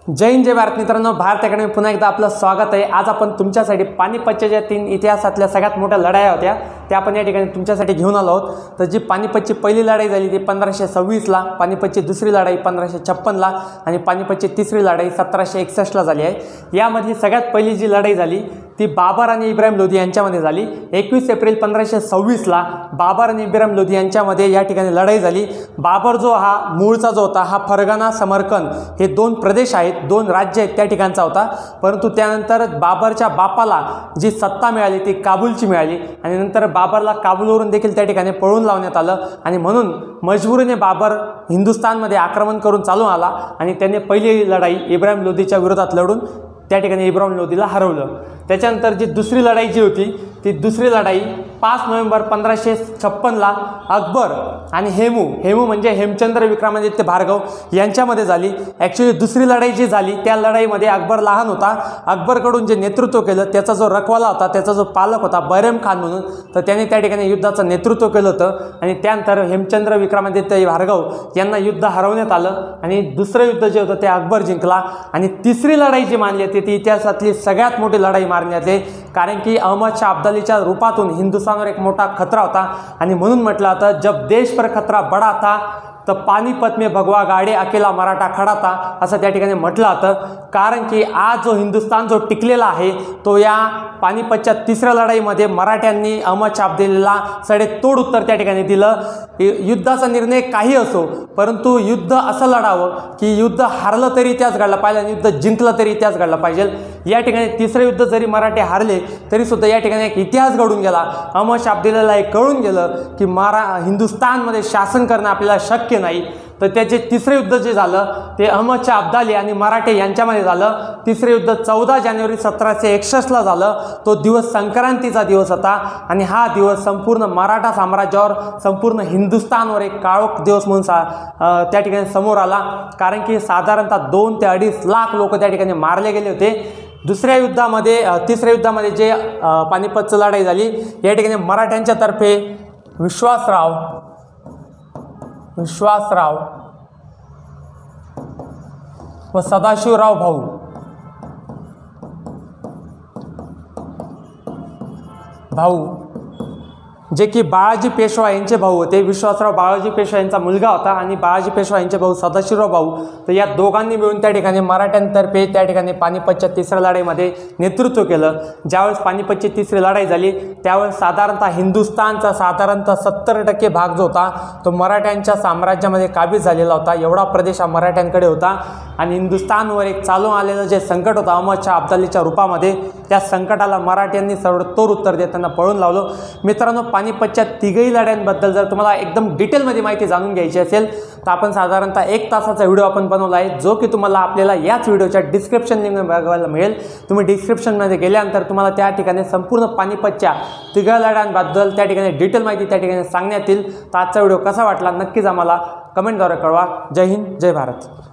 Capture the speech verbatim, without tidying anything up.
जय हिंद जय भारत मित्रांनो, भारत अकॅडमी पुन्हा एकदा आपलं स्वागत आहे। आज आपण तुमच्यासाठी पानिपतच्या ज्या तीन इतिहासातल्या सगळ्यात मोठ्या लढाया होत्या त्या आपण या ठिकाणी तुमच्यासाठी घेऊन आलो आहोत। तर जी पानिपतची पहिली लढाई झाली ती पंधराशे सव्वीस ला, पानिपतची दुसरी लढाई पंधराशे छप्पन ला आणि पानिपतची तिसरी लढाई सतराशे एकसष्ट ला झाली आहे। यामधली सगळ्यात पहिली जी लढाई झाली ती बाबर आणि इब्राहिम लोधी यांच्यामध्ये झाली। एकवीस एप्रिल पंधराशे सव्वीस ला बाबर आणि इब्राहिम लोधी यांच्यामध्ये या ठिकाणी लढाई झाली। बाबर जो हा मूळचा जो होता हा फरगाना समरकंद हे दोन प्रदेश आहेत, दोन राज्य आहेत त्या ठिकाणचा होता। परंतु त्यानंतर बाबरच्या बापाला जी सत्ता मिळाली ती काबूलची मिळाली आणि नंतर बाबरला काबूलवरून देखील त्या ठिकाणी पळून लावण्यात आलं आणि म्हणून मजबुरीने बाबर हिंदुस्थानमध्ये आक्रमण करून चालून आला आणि त्याने पहिली लढाई इब्राहिम लोधीच्या विरोधात लढून त्या ठिकाणी इब्राहिम लोधीला हरवलं। त्याच्यानंतर जी दुसरी लढाई जी होती ती दुसरी लढाई पाच नोव्हेंबर पंधराशे छप्पन ला अकबर आणि हेमू हेमू म्हणजे हेमचंद्र विक्रमादित्य भार्गव यांच्यामध्ये झाली। ॲक्च्युली दुसरी लढाई जी झाली त्या लढाईमध्ये अकबर लहान होता। अकबरकडून जे नेतृत्व केलं त्याचा जो रखवाला होता, त्याचा जो पालक होता बैरम खान म्हणून, तर त्याने त्या ठिकाणी युद्धाचं नेतृत्व केलं होतं आणि त्यानंतर हेमचंद्र विक्रमादित्य भार्गव यांना युद्ध हरवण्यात आलं आणि दुसरं युद्ध जे होतं ते अकबर जिंकला। आणि तिसरी लढाई जी मानली जाते ती इतिहासातली सगळ्यात मोठी लढाई मानली जाते, कारण की अहमद शाह अब्दालीच्या रूपातून हिंदुस्थानवर एक मोठा खतरा होता आणि म्हणून म्हटलं जातं जब देश पर खतरा बड़ा था तर पानिपत में भगवा गाडे अकेला मराठा खडा था असं त्या ठिकाणी म्हटलं जातं। कारण की आज जो हिंदुस्थान जो टिकलेला आहे तो या पानिपतच्या तिसऱ्या लढाईमध्ये मराठ्यांनी अहमद शाह अब्दालीला सडेतोड उत्तर त्या ठिकाणी दिलं। युद्धाचा निर्णय काही असो, परंतु युद्ध असं लढावं की युद्ध हारलं तरी इतिहास घडला पाहिजे आणि युद्ध जिंकलं तरी इतिहास घडला पाहिजे। या ठिकाणी तिसरे युद्ध जरी मराठे हारले तरी सुद्धा या ठिकाणी एक इतिहास घडून गेला। अहमद शाह अब्दालीला हे कळून गेलं की मारा हिंदुस्थानमध्ये शासन करणं आपल्याला शक्य नाही। तर त्याचे तिसरे युद्ध जे झालं ते अहमद शाह अब्दाली आणि मराठे यांच्यामध्ये झालं। तिसरे युद्ध चौदा जानेवारी सतराशे एकसष्ट ला झालं। तो दिवस संक्रांतीचा दिवस होता आणि हा दिवस संपूर्ण मराठा साम्राज्यावर, संपूर्ण हिंदुस्थानवर एक काळोख दिवस म्हणून त्या ठिकाणी समोर आला, कारण की साधारणतः दोन ते अडीच लाख लोक त्या ठिकाणी मारले गेले होते। दुसऱ्या युद्धामध्ये तिसऱ्या युद्धामध्ये जे पानिपतची लढाई झाली या ठिकाणी मराठ्यांच्या तर्फे विश्वासराव विश्वासराव व सदाशिवराव भाऊ भाऊ जे की बाळाजी पेशवा यांचे भाऊ होते। विश्वासराव बाळाजी पेशवा यांचा मुलगा होता आणि बाळाजी पेशवा यांचे भाऊ सदाशिवराव भाऊ, तर या दोघांनी मिळून त्या ठिकाणी मराठ्यांतर्फे त्या ठिकाणी पानिपतच्या तिसऱ्या लढाईमध्ये नेतृत्व केलं। ज्यावेळेस पानिपतची तिसरी लढाई झाली त्यावेळेस साधारणतः हिंदुस्थानचा साधारणतः सत्तर टक्के भाग जो होता तो मराठ्यांच्या साम्राज्यामध्ये काबीज झालेला होता। एवढा प्रदेश हा मराठ्यांकडे होता आणि हिंदुस्थानवर एक चालून आलेलं जे संकट होतं अहमद शाह अब्दालीच्या रूपामध्ये, त्या संकटाला मराठ्यांनी सर्वतोड उत्तर देताना पळून लावलं। मित्रांनो, पानिपतच्या तिघही लढ्यांबद्दल जर तुम्हाला एकदम डिटेलमध्ये माहिती जाणून घ्यायची असेल तर आपण साधारणतः एक तासाचा व्हिडिओ आपण बनवला आहे, जो की तुम्हाला आपल्याला याच व्हिडिओच्या डिस्क्रिप्शन लिंकमध्ये बघायला मिळेल। तुम्ही डिस्क्रिप्शनमध्ये गेल्यानंतर तुम्हाला त्या ठिकाणी संपूर्ण पानिपतच्या तिघा लढ्यांबद्दल त्या ठिकाणी डिटेल माहिती त्या ठिकाणी सांगण्यात येईल। तर आजचा व्हिडिओ कसा वाटला नक्कीच आम्हाला कमेंटद्वारे कळवा। जय हिंद जय भारत।